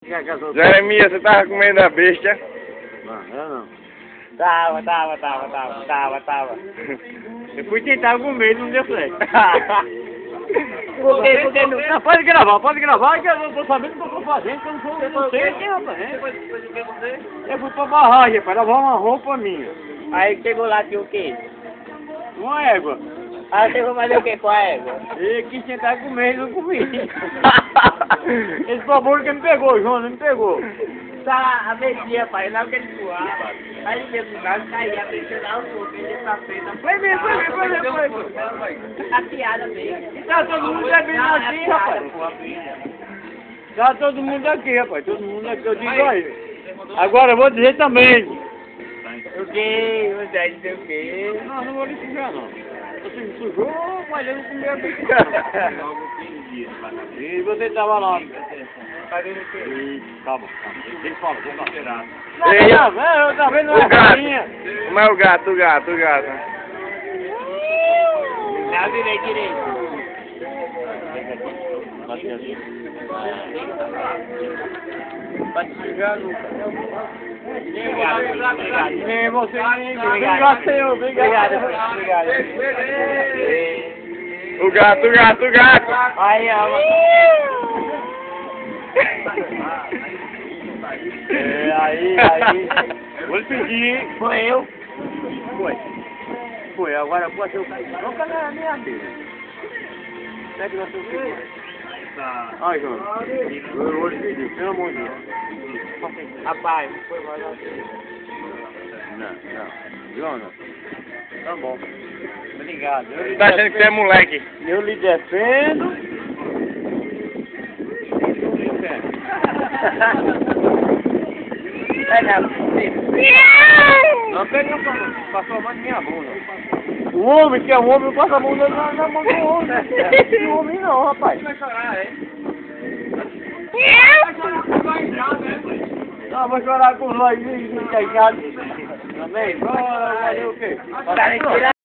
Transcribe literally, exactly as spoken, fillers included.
Jeremias, você tava comendo a besta? Não, eu não. Tava, tava, tava, tava, tava, tava. Eu fui tentar comer, não deu certo. Porque, porque não, não, pode gravar, pode gravar, que eu não tô sabendo o que eu tô fazendo, que eu não, sou, eu não sei o que eu tô fazendo. Depois, depois do que você? Eu fui pra barragem, para lavar uma roupa minha. Aí chegou lá, tinha o quê? Uma égua. Aí você foi fazer o que com a égua? Ele quis tentar comer e não comi. Esse problema que me pegou, João, não me pegou. Tá, a metia, pai, lá que ele voava. Aí ele veio pro carro, caía, mexeu lá o corpo, ele ia pra frente. Foi mesmo, foi mesmo, foi mesmo, foi mesmo. A piada mesmo. Tá todo mundo bebendo aqui, rapaz. Tá todo mundo aqui, rapaz, todo mundo aqui, eu digo aí. Agora eu vou dizer também. O quê? Você vai dizer o quê? Não, não vou lhe sujar, não. Você me sujou, mas eu não comi a bicicleta. E você tava lá. Fazendo o quê? Calma, calma. Ele fala, vou esperar. Não, não, eu tava vendo uma galinha. Como é o gato, o gato, o gato? Não, direito, direito. Pode sujar, Lucas. Obrigado. Nem você, nem obrigado, senhor. Obrigado. Obrigado. O gato, o gato, o gato. Aí, ó. É, aí, aí. Vou pedir. Foi eu. Foi. Foi, agora pode ser o cara. Não, cara, é a minha filha. Como é que nós estamos pedindo? Ai, João. Eu vou te pedir, pelo amor de Deus. Rapaz, não foi mais assim. Não, não. João, não. Tá bom. Obrigado. Você tá achando que você é moleque? Eu lhe defendo. É, não. Não pega passou a mão de minha bunda. O homem, que é um homem, passa a mão na, na mão do homem. O homem não, rapaz. Vai chorar, hein? Vai chorar, né? Não, vai chorar com nós, hein? Também? Vai fazer o quê?